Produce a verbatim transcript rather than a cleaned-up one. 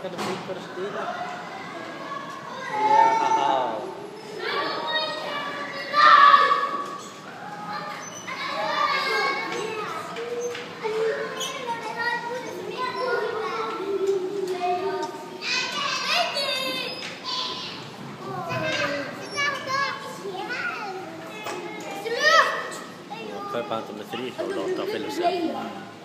kan det bli på det stille. Ja. Köpa inte med fri och låta fylla sig.